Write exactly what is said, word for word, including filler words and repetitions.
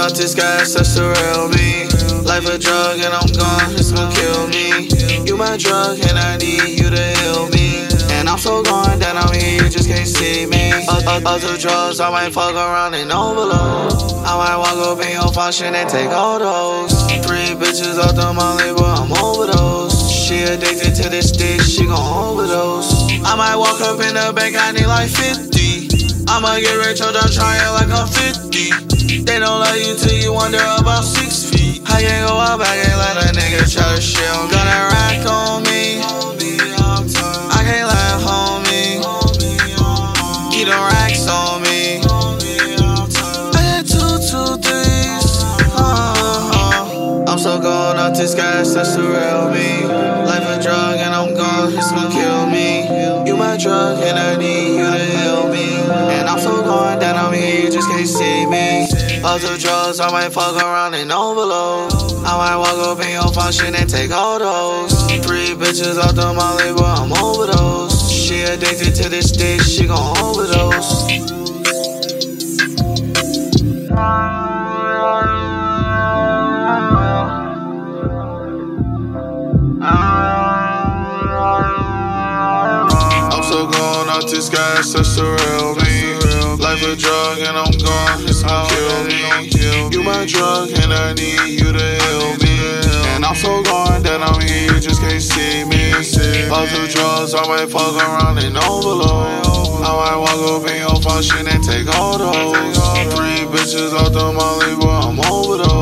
off this gas, that's the real me. Life a drug and I'm gone, it's gon' kill me. You my drug and I need you to heal me. And I'm so gone that I'm here, you just can't see me. Other drugs, I might fuck around and overload. I might walk up in your function and take all those. Three bitches off the molly, but I'm overdose. She addicted to this dick, she gon' overdose. I might walk up in the bank, I need like fifty. I'ma get rich, or I'm trying like I'm fifty. They don't love you till you under about six feet. I can't go out back and let a nigga try to shit on me. Got a rack on me, I can't lie, homie. Eat the racks on me. I got two, two, threes. Uh-huh. I'm so gone off this gas, that's the real me. Life a drug and I'm gone, it's gon' kill me. You my drug and I need you to heal me. And I'm so gone that I'm here, you just can't see me. Other drugs, I might fuck around and overload. I might walk up in your function and take all those. Three bitches off the molly, but I'm overdose. She addicted to this dick, she gon' overdose. I'm so gone off this gas, that's the real me. Life a drug and I'm gone, it's gon' kill me. You my drug and I need you to heal me. And I'm so gone that I'm here, you just can't see me. Other drugs, I might fuck around and overload. I might walk up in your function and take all those. Three bitches off the molly, but I'm overdose.